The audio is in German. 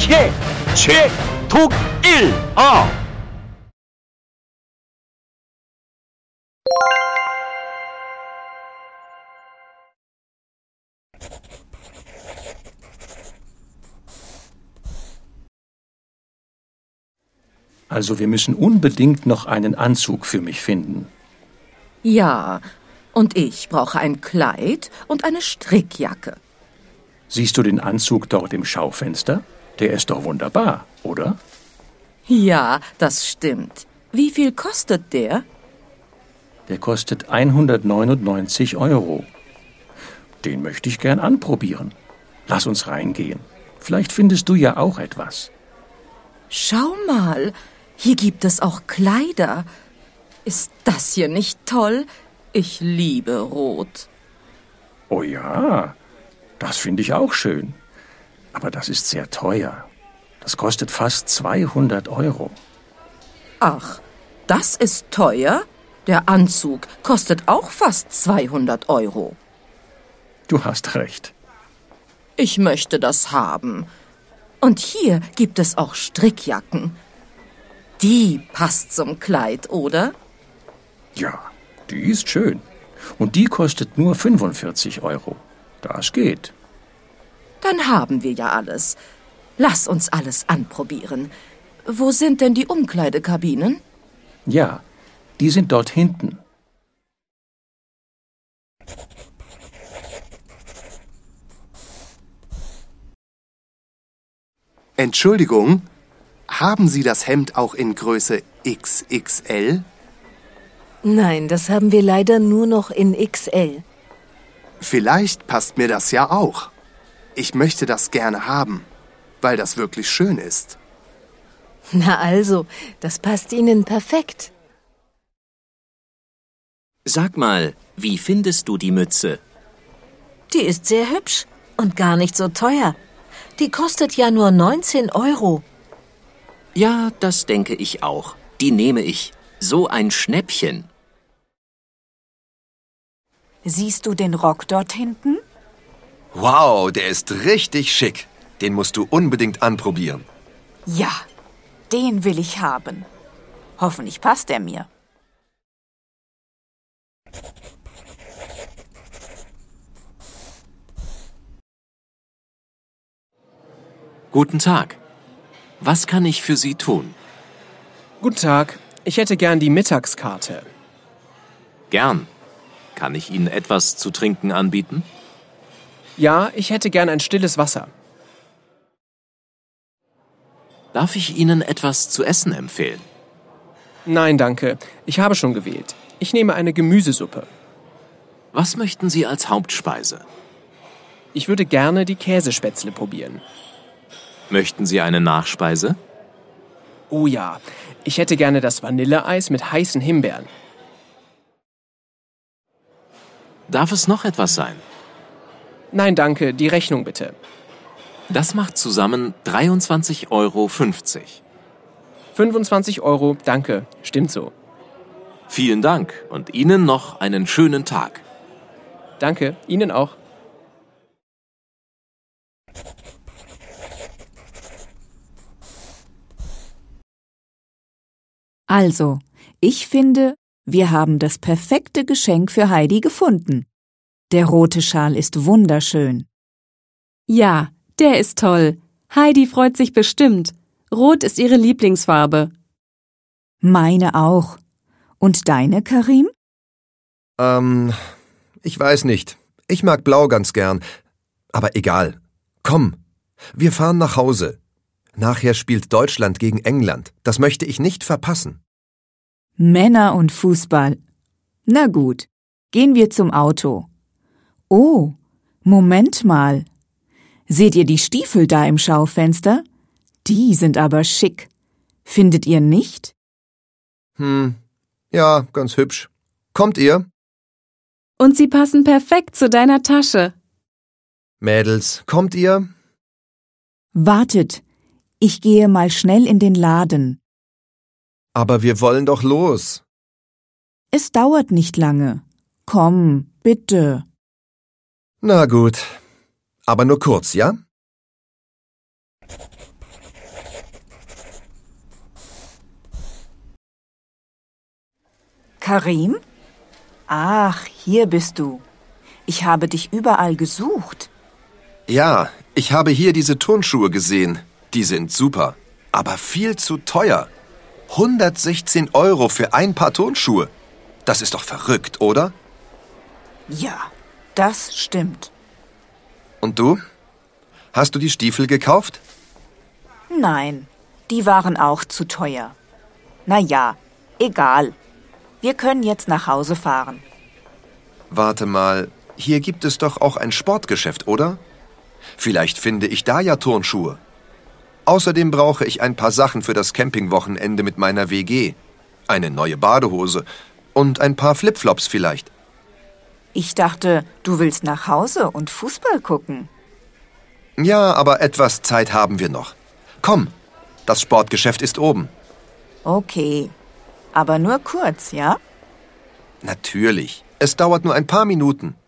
최독일아. Also wir müssen unbedingt noch einen Anzug für mich finden. Ja, und ich brauche ein Kleid und eine Strickjacke. Siehst du den Anzug dort im Schaufenster? Der ist doch wunderbar, oder? Ja, das stimmt. Wie viel kostet der? Der kostet 199 €. Den möchte ich gern anprobieren. Lass uns reingehen. Vielleicht findest du ja auch etwas. Schau mal, hier gibt es auch Kleider. Ist das hier nicht toll? Ich liebe Rot. Oh ja, das finde ich auch schön. Aber das ist sehr teuer. Das kostet fast 200 €. Ach, das ist teuer? Der Anzug kostet auch fast 200 €. Du hast recht. Ich möchte das haben. Und hier gibt es auch Strickjacken. Die passt zum Kleid, oder? Ja, die ist schön. Und die kostet nur 45 €. Das geht. Dann haben wir ja alles. Lass uns alles anprobieren. Wo sind denn die Umkleidekabinen? Ja, die sind dort hinten. Entschuldigung, haben Sie das Hemd auch in Größe XXL? Nein, das haben wir leider nur noch in XL. Vielleicht passt mir das ja auch. Ich möchte das gerne haben, weil das wirklich schön ist. Na also, das passt Ihnen perfekt. Sag mal, wie findest du die Mütze? Die ist sehr hübsch und gar nicht so teuer. Die kostet ja nur 19 €. Ja, das denke ich auch. Die nehme ich. So ein Schnäppchen. Siehst du den Rock dort hinten? Wow, der ist richtig schick. Den musst du unbedingt anprobieren. Ja, den will ich haben. Hoffentlich passt er mir. Guten Tag. Was kann ich für Sie tun? Guten Tag, ich hätte gern die Mittagskarte. Gern. Kann ich Ihnen etwas zu trinken anbieten? Ja, ich hätte gern ein stilles Wasser. Darf ich Ihnen etwas zu essen empfehlen? Nein, danke. Ich habe schon gewählt. Ich nehme eine Gemüsesuppe. Was möchten Sie als Hauptspeise? Ich würde gerne die Käsespätzle probieren. Möchten Sie eine Nachspeise? Oh ja, ich hätte gerne das Vanilleeis mit heißen Himbeeren. Darf es noch etwas sein? Nein, danke, die Rechnung bitte. Das macht zusammen 23,50 €. 25 €, danke, stimmt so. Vielen Dank und Ihnen noch einen schönen Tag. Danke, Ihnen auch. Also, ich finde, wir haben das perfekte Geschenk für Heidi gefunden. Der rote Schal ist wunderschön. Ja, der ist toll. Heidi freut sich bestimmt. Rot ist ihre Lieblingsfarbe. Meine auch. Und deine, Karim? Ich weiß nicht. Ich mag Blau ganz gern. Aber egal. Komm, wir fahren nach Hause. Nachher spielt Deutschland gegen England. Das möchte ich nicht verpassen. Männer und Fußball. Na gut, gehen wir zum Auto. Oh, Moment mal. Seht ihr die Stiefel da im Schaufenster? Die sind aber schick. Findet ihr nicht? Ja, ganz hübsch. Kommt ihr? Und sie passen perfekt zu deiner Tasche. Mädels, kommt ihr? Wartet, ich gehe mal schnell in den Laden. Aber wir wollen doch los. Es dauert nicht lange. Komm, bitte. Na gut. Aber nur kurz, ja? Karim? Ach, hier bist du. Ich habe dich überall gesucht. Ja, ich habe hier diese Turnschuhe gesehen. Die sind super, aber viel zu teuer. 116 € für ein Paar Turnschuhe. Das ist doch verrückt, oder? Ja, das stimmt. Und du? Hast du die Stiefel gekauft? Nein, die waren auch zu teuer. Na ja, egal. Wir können jetzt nach Hause fahren. Warte mal, hier gibt es doch auch ein Sportgeschäft, oder? Vielleicht finde ich da ja Turnschuhe. Außerdem brauche ich ein paar Sachen für das Campingwochenende mit meiner WG. Eine neue Badehose und ein paar Flipflops vielleicht. Ich dachte, du willst nach Hause und Fußball gucken. Ja, aber etwas Zeit haben wir noch. Komm, das Sportgeschäft ist oben. Okay, aber nur kurz, ja? Natürlich. Es dauert nur ein paar Minuten.